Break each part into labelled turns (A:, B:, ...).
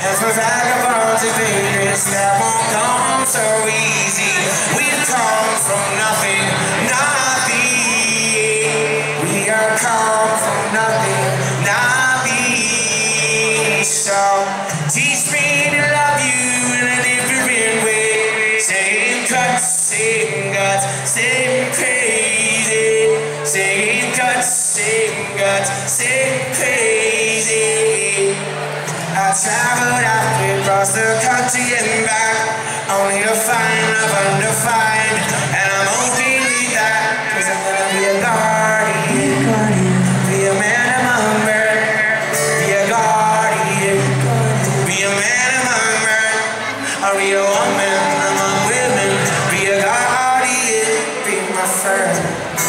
A: And for vagabonds and vagrants that won't come so easy, we've come from nothing, nothing. We are come from nothing, nothing. So teach me to love you in a different way. Same cuts, same guts, same crazy. Same cuts, same guts, same crazy. I traveled halfway across the country and back, only to find love undefined. And I'm okay with that, 'cause I'm gonna be a guardian, be a man among men, be a guardian, be a man among men, I'll be a woman among women, be a guardian, be my friend.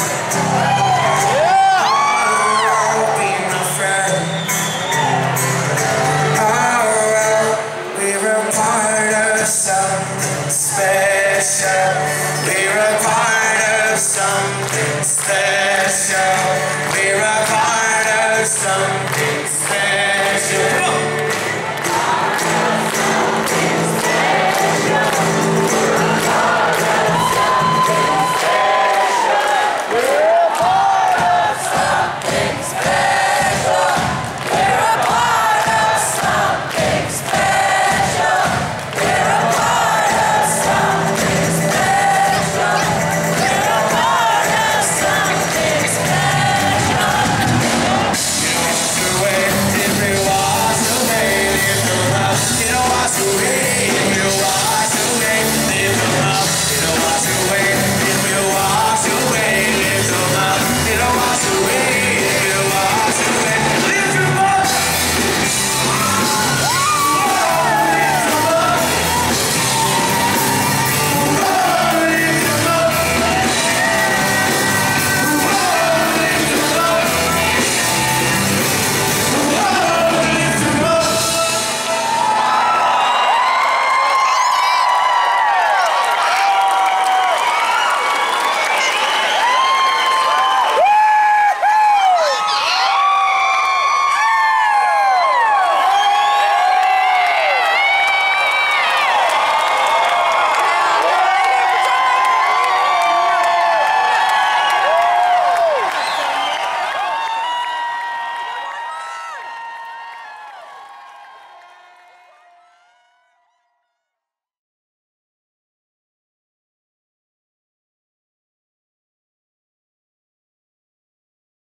A: Special, we're a part of something special, we're a part of something